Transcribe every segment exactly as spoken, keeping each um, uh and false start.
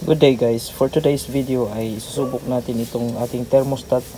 Good day guys, for today's video ay susubok natin itong ating thermostat.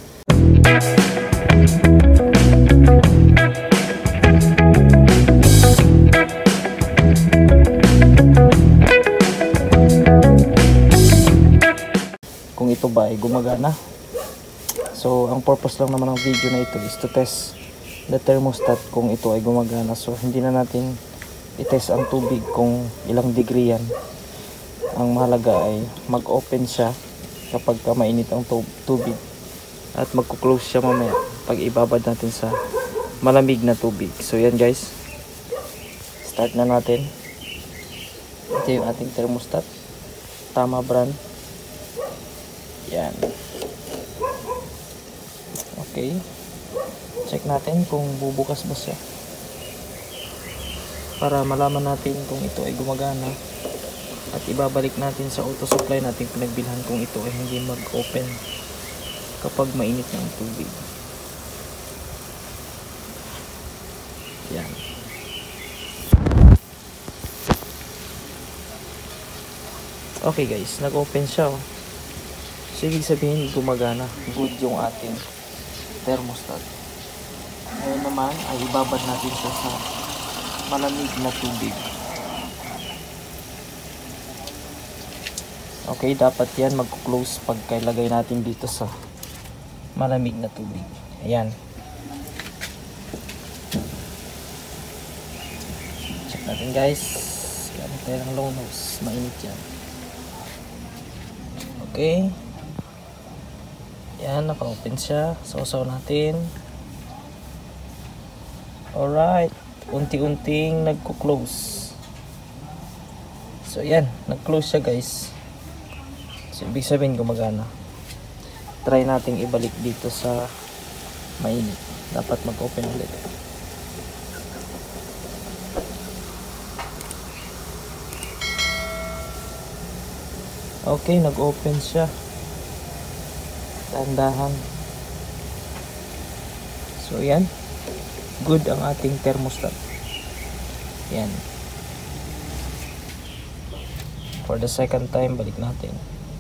Kung ito ba ay gumagana. So ang purpose lang naman ng video na ito is to test the thermostat kung ito ay gumagana. So hindi na natin i-test ang tubig kung ilang degree yan. Ang mahalaga ay mag-open siya kapag ka mainit ang tubig at magko-close siya mamaya pag ibabad natin sa malamig na tubig. So yan guys, start na natin. Ito yung ating thermostat, Tama brand. Yan. Okay, check natin kung bubukas ba siya para malaman natin kung ito ay gumagana. At ibabalik natin sa auto supply natin pinagbilhan kung ito ay hindi mag-open kapag mainit na ang tubig. Yan. Okay guys, nag-open siya. Oh. So, ibig sabihin gumagana. Good yung ating thermostat. Ngayon naman ay ibabad natin siya sa malamig na tubig. Okay, dapat yan magko-close pag ilagay natin dito sa malamig na tubig. Ayan. Check natin guys. Gamit tayo ng low nose. Mainit yan. Okay. Yan, naka-open siya. Sausaw natin. Alright. Unti-unting nagko-close. So yan, nag-close siya guys. So, ibig sabihin gumagana. Try nating ibalik dito sa mainit. Dapat mag-open ulit. Okay, nag-open siya. Tandahan. So, yan. Good ang ating thermostat. Yan. For the second time, balik natin.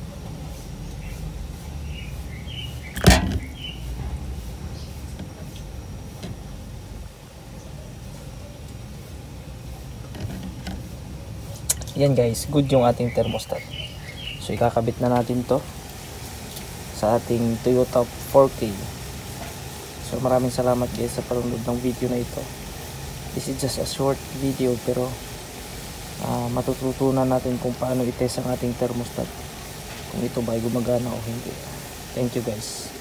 Yan guys, good yung ating thermostat. So ikakabit na natin to sa ating Toyota four K. So maraming salamat guys sa panonood ng video na ito. This is just a short video pero uh, matututunan natin kung paano i-test ang ating thermostat, kung ito ba ay gumagana o hindi. Thank you guys.